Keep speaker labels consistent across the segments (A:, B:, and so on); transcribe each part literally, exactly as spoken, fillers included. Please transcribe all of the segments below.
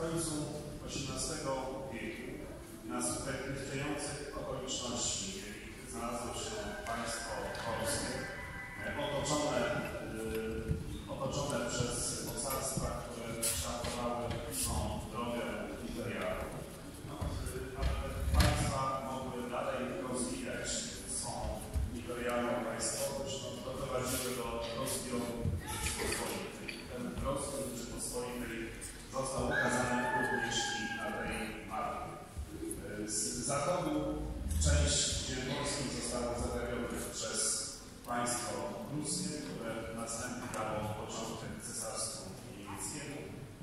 A: końcu osiemnastego wieku na skutek niesprzyjających okoliczności, w jakich znalazło się państwo polskie, otoczone, yy, otoczone przez mocarstwa, które kształtowały tą drogę imperialną. No, aby państwa mogły dalej rozwijać swą imperialną państwowość, no, doprowadziły do rozbioru Rzeczypospolitej. Ten rozbiór Rzeczypospolitej został ukazany również i na tej mapie. Z zachodu część ziem polskich została zagrabiona przez państwo pruskie, które następnie dało początek cesarstwu niemieckiemu.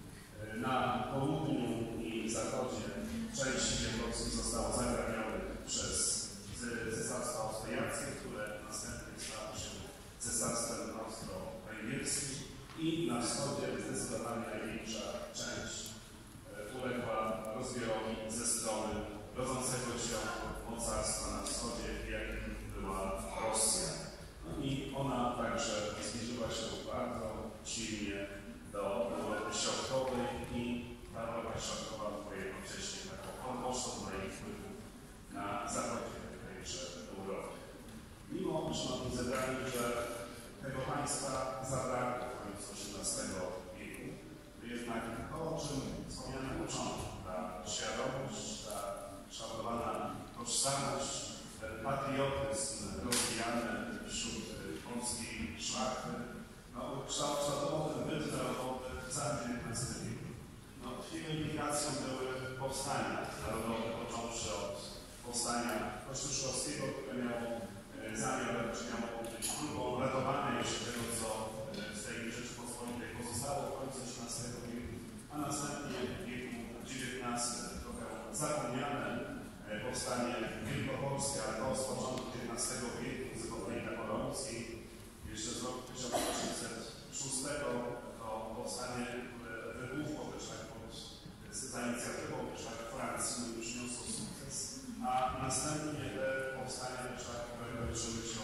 A: Na południu i zachodzie część ziem polskich zostało zagrabione przez cesarstwo austriackie, które następnie stało się cesarstwem austro-węgierskim, i na wschodzie zdecydowanie największa część uległa rozbiorowi ze strony rodzącego się mocarstwa na wschodzie, jakim była Rosja. No i ona także zbliżyła się bardzo silnie do Europy Środkowej i ta Europa Środkowa była jednocześnie taką podłożą dla jej wpływu na zachodzie tejże Europy. Mimo, szanowni zebrani, że tego państwa zabrakło w końcu osiemnastego wieku, jednak to, o czym wspomniałem na początku, ta świadomość, ta kształtowana tożsamość, ten patriotyzm rozwijany wśród polskiej szlachty, no, kształtował ten byt narodowy w całym dziewiętnastym wieku. No, jego implikacją były powstania narodowe, począwszy od powstania kościuszkowskiego, które miało zamiar, czy miało być próbą ratowania jeszcze tego, co z tej Rzeczypospolitej pozostało w końcu osiemnastego wieku, a następnie w wieku dziewiętnastym trochę zapomniane powstanie wielkopolskie, ale to z początku dziewiętnastego wieku, z epoki napoleońskiej, jeszcze z roku tysiąc osiemset szóstego, to powstanie, które wybuchło też tak pod za inicjatywą też tak Francji, no już przyniosło sukces, a następnie te powstania też tak, które kończyły się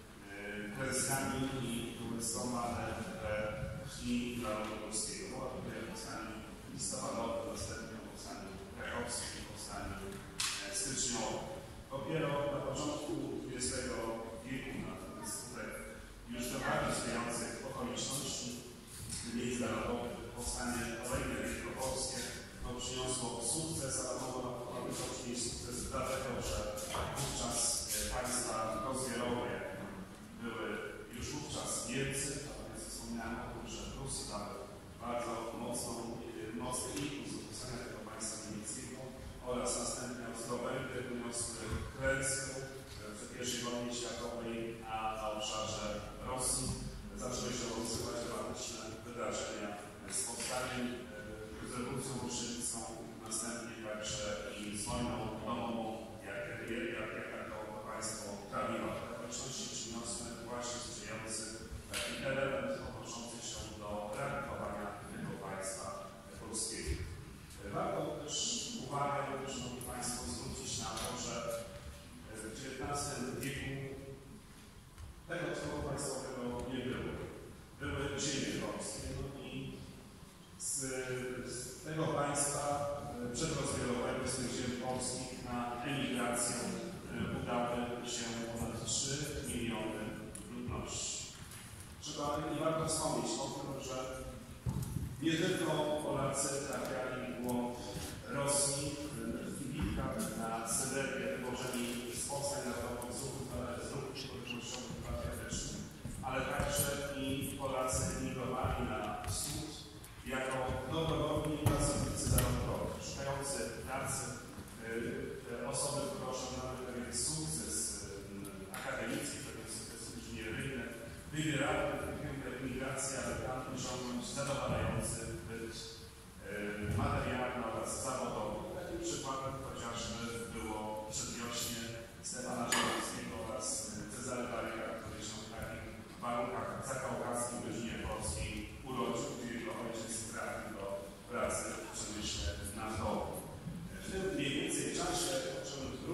A: klęskami i były skąpane we krwi narodu polskiego. Była tutaj o powstaniu listopadowym, następnie o powstaniu krakowskim, o powstaniu styczniowym. Dopiero na początku dwudziestego wieku, na skutek już bardziej sprzyjających okoliczności międzynarodowych, powstanie kolejne wielkopolskie no, przyniosło sukces, ale mogło to przynieść sukces dlatego, że wówczas państwa rozbiorowe były już wówczas Niemcy, natomiast wspomniałem o tym, że Prusy dały bardzo mocną, mocny impuls do powstania tego państwa niemieckiego oraz następnie Austro-Węgry wyniosły klęskę w pierwszej wojnie światowej, a na obszarze Rosji zaczęły się rozgrywać dramatyczne wydarzenia z powstaniem, z rewolucją bolszewicką, następnie także i z wojną domową, jak, jak, jak, jak to państwo trawiło. Te okoliczności przyniosły właśnie sprzyjający taki element odnoszący się do reagowania tego państwa polskiego. Warto też uwagę, szanowni państwo, zwrócić na to, że w dziewiętnastym wieku tego tworu państwowego nie było. Były ziemie polskie, no i z, z tego państwa przedrozbiorowego, z tych ziem polskich na emigrację udały się ponad trzy miliony ludności. Trzeba i warto wspomnieć o tym, że nie tylko Polacy trafiali w głąb Rosji, w bitkach na Syberię, wywożeni z powstań narodowych z ruchu niepodległościowym patriotycznym, ale także i Polacy emigrowali na wschód jako dobrowolni pracownicy zarobkowi, szukający pracy, osoby, które osiągnęły pewien sukces akademicki, pewien sukces inżynieryjny, wybierały tę emigrację, aby tam osiągnąć zadowalający byt materialny oraz zawodowy. Takim przykładem chociażby było przedwiośnie Stefana Żelaznego oraz Cezary Baryka, który się w takich warunkach zakaukaskich w Wyżynie Polskiej urodził, gdzie jego ojciec trafił do pracy w przemyśle naftowym. W tym mniej więcej czasie, o czym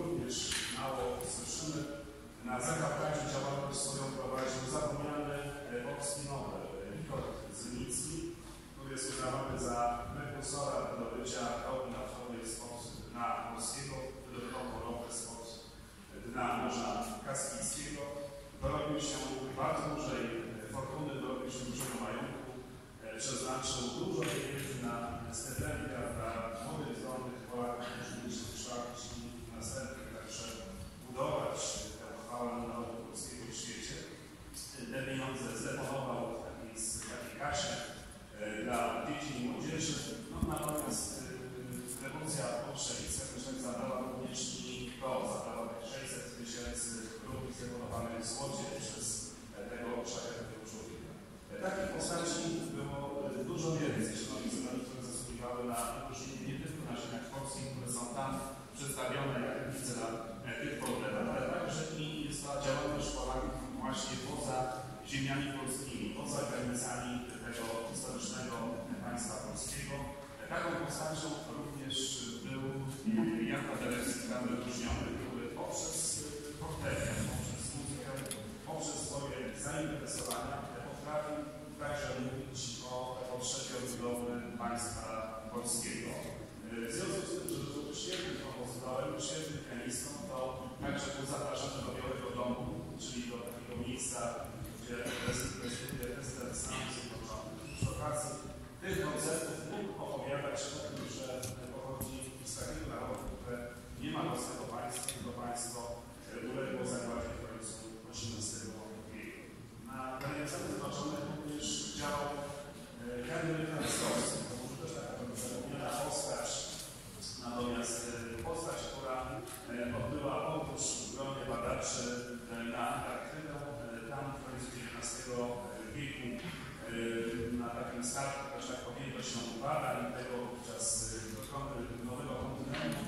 A: na wyróżnienie nie tylko na ziemiach polskich, które są tam przedstawione, jak widzę, na tych portretach, ale także i jest ta działalność Polaków właśnie poza ziemiami polskimi, poza granicami tego historycznego państwa polskiego. Taką postacią również był Jan Paderewski, tam wyróżniony, który poprzez portrety, poprzez muzykę, poprzez swoje zainteresowania potrafił także mówić o potrzebie odbudowy państwa polskiego. W związku z tym, że był świetnym kompozytorem, świetnym pianistą, to także był zapraszany do Białego Domu, czyli do takiego miejsca, gdzie prezydentuje prezydent Stanów Zjednoczonych. Przy okazji tych koncertów mógł opowiadać o tym, że pochodzi z takiego narodu, które nie ma własnego państwa, tylko państwo uległo zagładzie w końcu osiemnastego wieku. Na terenie Stanów Zjednoczonych również działał Henryk Rastowski. To może też taka zapomniana postać, natomiast postać, która odbyła podróż w gronie badaczy na Antarktydę, tam w końcu dziewiętnastego wieku, na takim startu, też tak objętością badań tego wówczas nowego kontynentu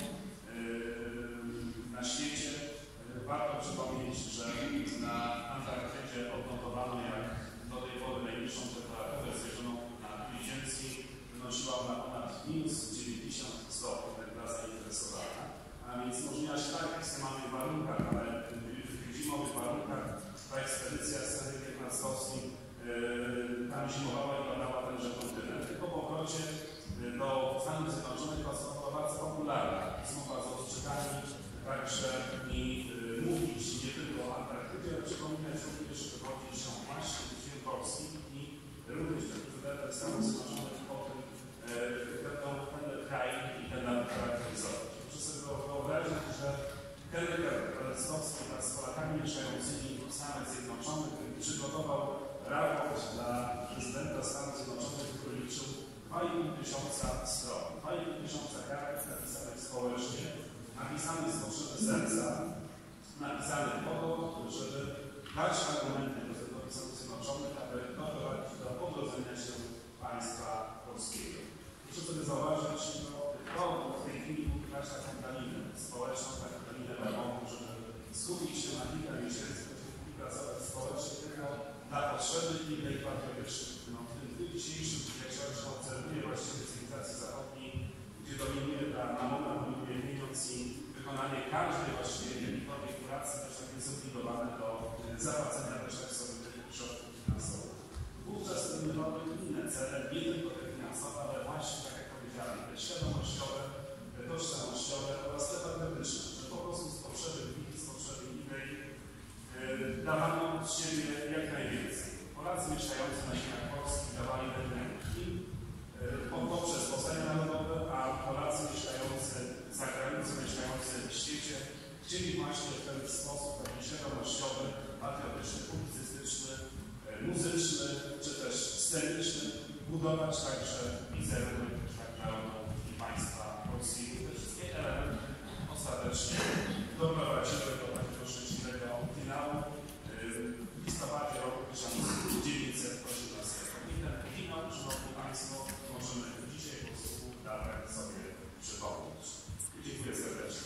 A: na świecie. Warto przypomnieć, że na Antarktydzie odnotowano, jak do tej pory najniższą temperaturę zmierzoną na kuli ziemskiej wynosiła ona ponad minus dziewięćdziesiąt stopni, tak była zainteresowana. A więc możliwa się tak w ekstremalnych warunkach, ale w tych zimowych warunkach ta ekspedycja z Henrykiem Rastowskim tam zimowała i badała tenże kontynent. Po powrocie do Stanów Zjednoczonych była bardzo popularna rozmowa z ostrzegami, także i mówić nie tylko o Antarktydzie, ale przypominać również, że wychodzi się właśnie z ziem polskich i również ten prezydent Stanów Zjednoczonych o tym ten kraj i ten naród charakteryzować. Muszę sobie wyobrazić, że Henryk Rastowski wraz z Polakami mieszkającymi w Stanach Zjednoczonych przygotował raport dla prezydenta Stanów Zjednoczonych, który liczył dwa i pół tysiąca stron, dwa i pół tysiąca kart napisanych społecznie, napisanych z potrzeby serca, napisanych po to, żeby dać argumenty prezydentowi Stanów Zjednoczonych, aby doprowadzić do odrodzenia się państwa polskiego. Muszę sobie zauważyć, że to w tej chwili wybrać taką daninę społeczną, taką daninę darmową, żeby skupić się na kilka miesięcy, żeby pracować społecznie tylko dla potrzeby innej patriotycznej. No, w tym dniu dzisiejszym, jak się obserwuje właściwie cywilizacji zachodniej, gdzie dominuje ta mamona, dominuje pieniądz i wykonanie każdej właściwie jakiejkolwiek pracy też tak jest zobligowane do zapłacenia też tak sobie tych środków finansowych. Wówczas mamy inne cele, nie tylko te finansowe, ale właśnie, tak jak powiedziałem, te świadomościowe, te tożsamościowe oraz te patriotyczne, że po prostu z potrzeby gminy, z potrzeby idei dawano z siebie jak najwięcej. Polacy mieszkający na ziemiach polskich dawali ręki poprzez powstania narodowe, a Polacy mieszkający za granicą, mieszkający w świecie chcieli właśnie w ten sposób taki świadomościowy, patriotyczny, publicystyczny, muzyczny, czy też sceniczny budować także wizerunek narodu i państwa polskiego. Te wszystkie elementy ostatecznie doprowadziły do takiego szczęśliwego finału w listopadzie roku tysiąc dziewięćset osiemnastego. I ten finał, szanowni państwo, możemy dzisiaj po prostu nawet sobie przypomnieć. Dziękuję serdecznie.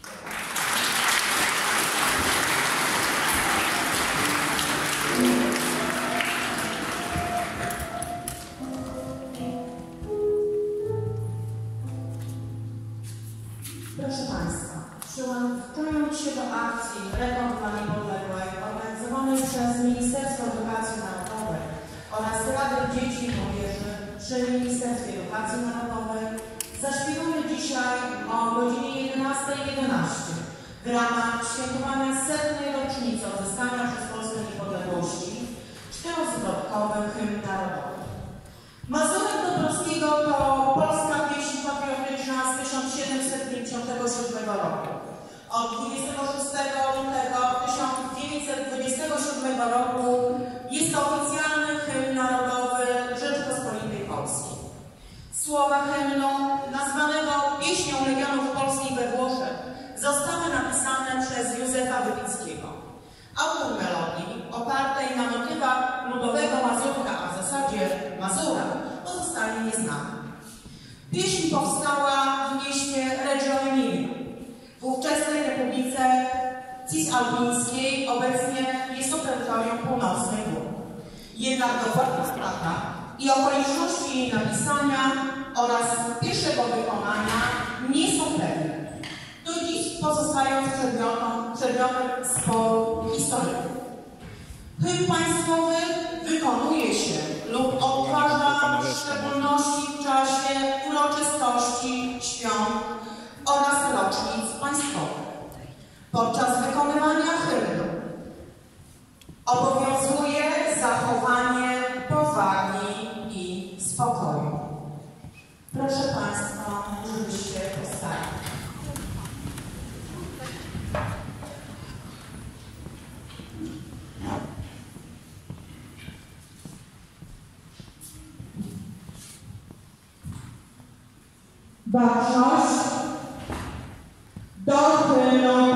B: Proszę Państwa, przyłączając się do akcji Rekord dla Niepodległej organizowanej przez Ministerstwo Edukacji Narodowej oraz Radę Dzieci i Młodzieży przy Ministerstwie Edukacji Narodowej zaśpiewamy dzisiaj o godzinie jedenastej jedenaście w ramach świętowania setnej rocznicy odzyskania przez Polskę niepodległości czterozwrotkowy hymn narodowy. Mazurek Dąbrowskiego to polska pieśń patriotyczna z tysiąc siedemset pięćdziesiątego siódmego roku. Od dwudziestego szóstego lutego tysiąc dziewięćset dwudziestego siódmego roku jest to oficjalny hymn narodowy Rzeczypospolitej Polskiej. Słowa hymnu, nazwanego Pieśnią Legionów Polskich we Włoszech, zostały napisane przez Józefa Wybickiego. Autor melodii, opartej na motywach ludowego Mazurka, a w zasadzie Mazura, pozostaje nieznany. Pieśń powstała w mieście Reggio Emilia, w ówczesnej Republice Cisalpińskiej, obecnie jest to terytorium północnej Włoch. Jednak dokładna data i okoliczności jej napisania oraz pierwszego wykonania nie są pewne, do dziś pozostając przedmiotem, przedmiotem sporu historyków. Hymn państwowy wykonuje się lub odtwarza w szczególności w czasie uroczystości, świąt oraz rocznic państwowych. Podczas wykonywania hymnu obowiązuje zachowanie powagi i spokoju. Proszę Państwa, żebyście powstali. Baczność do hymnu.